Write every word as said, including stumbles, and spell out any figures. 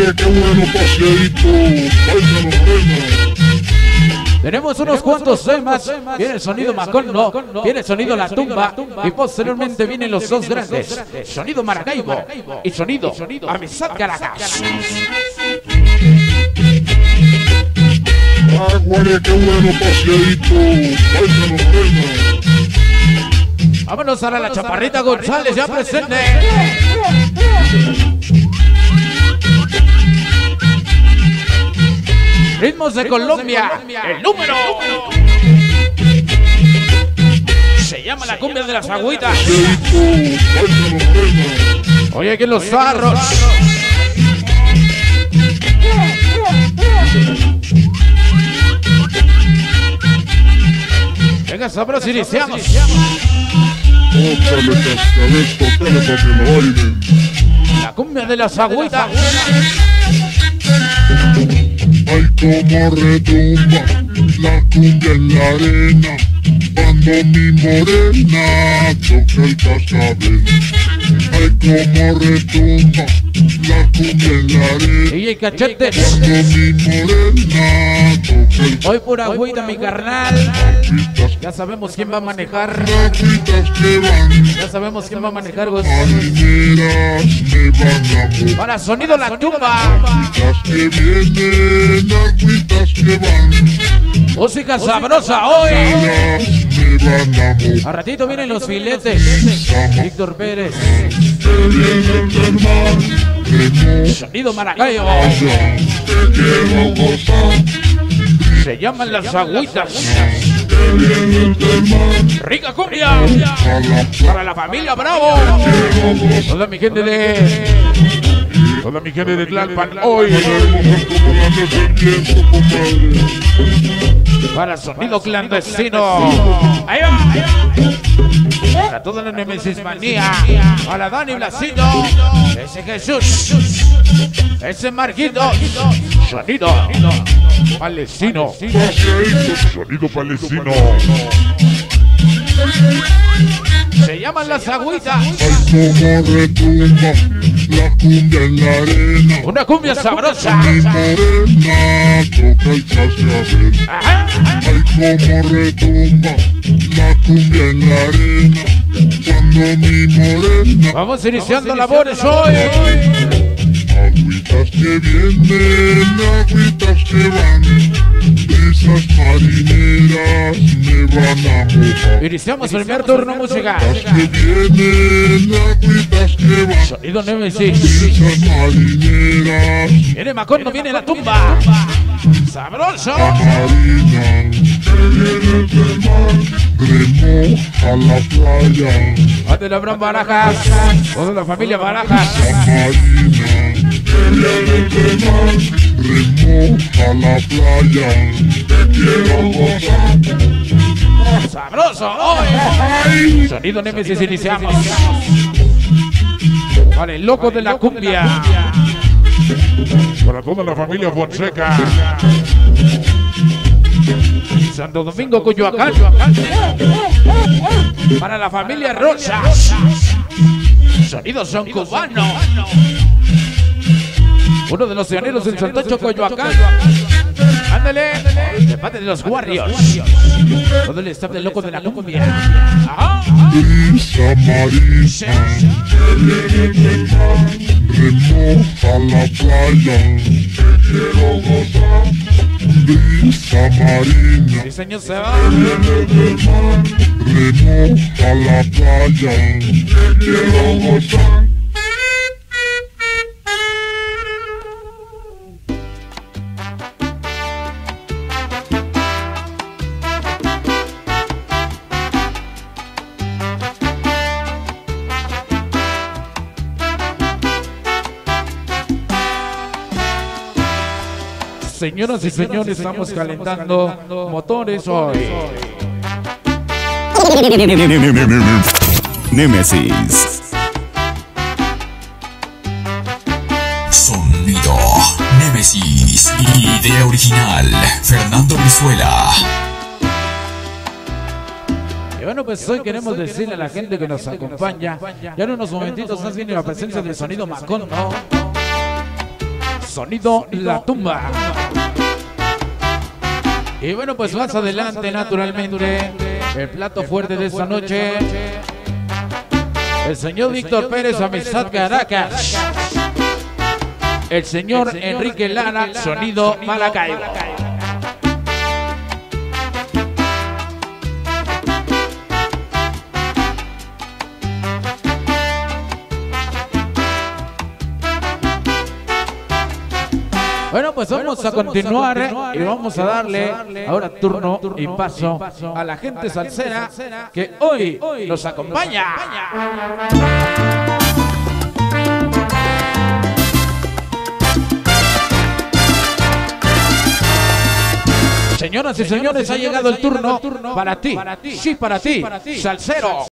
Aguare, qué bueno paseadito. Baila los renos. Tenemos unos cuantos temas. Viene el sonido Macondo, viene el sonido La Tumba y posteriormente vienen los dos grandes, sonido Maracaibo y sonido Amistad Caracas. Aguare, qué bueno paseadito. Baila los renos. Vámonos ahora a la Chaparrita González ya presente. Ritmos de Colombia, el número se llama la cumbia de las agüitas. Oye, aquí en los zarros. Venga, sabroso, iniciamos. Tócale, cascabel, tócale para que lo bailen. La cumbia de las agüitas. Ay, como retumba la cumbia en la arena cuando mi morena toca el cascabel. Ay, como retumba la cumbia en la arena D J Cachetes. cuando mi morena toca el Hoy pura agüita, mi carnal. Ya sabemos quién va a manejar. agüitas que van, Ya sabemos quién va a manejar, güey. marineras me van a mover. Para sonido La Tumba. Agüitas que vienen, agüitas que van, Música sabrosa hoy. me van a mover. A ratito vienen los filetes. Víctor Pérez. Que vienen del mar, que no Sonido Maracaibo. vayan, que quiero gozar. Se llaman las agüitas. Que vienen del mar, Rica cumbia. a la Para la familia Bravo. quiero gozar. Toda mi gente de. Toda mi gente de Tlalpan hoy. Mujer como la de serpiente, compadre. Para sonido clandestino. Ahí va. Para toda la Nemesis Manía. Para Dani Blasino. Ese Jesús. Ese Marquito. Sonido palestino. Sonido palestino. Se llaman las agüitas. Ay, como retumba la cumbia en la arena. Una cumbia sabrosa. Mi morena toca el cascabel. Ajá. Ay, como retumba la cumbia en la arena cuando mi morena. Vamos iniciando labores hoy. Agüitas que vienen, agüitas que van, esas marineras me van a mojar. Iniciamos el primer turno musical. Agüitas que vienen, agüitas que van, Sonido Nemesis. esas marineras Viene Macondo, viene La Tumba. Sabroso. marinan, que vienen del mar, remoja la playa. Ante la Abraham Barajas. Toda la familia Barajas. Marinan, que vienen del mar, remoja la playa. Te quiero gozar. Sabroso hoy. Sonido Nemesis, iniciamos. Vale, loco de la cumbia. Para toda la familia Fonseca. Santo Domingo, Coyoacán. Para la familia Rosa. Sonidos son cubanos. Uno de los pioneros en Santacho, Coyoacán. Ándale. De parte de los Warriors. Todo el staff del loco de la cumbia. Ajá. Brisa marina, que viene del mar, remoja la playa. Te quiero gozar. Brisa marina, Sí, señor, se va. que viene del mar, remoja la playa. Te quiero gozar. Señoras y señores, estamos calentando motores hoy. Nemesis. Sonido Nemesis. Idea original Fernando Brizuela. Y bueno, pues hoy queremos decirle a la gente que nos acompaña, ya en unos momentitos más viene la presencia del sonido Macondo. Sonido La Tumba. Y bueno, pues más adelante, naturalmente, el plato fuerte de esta noche, el señor Víctor Pérez, Amistad Caracas. El señor Enrique Lara, Sonido Maracaibo. Bueno, pues vamos a continuar y vamos a darle ahora turno y paso a la gente salsera que hoy nos acompaña. Señoras y señores, ha llegado el turno para ti, sí, para ti, salsero.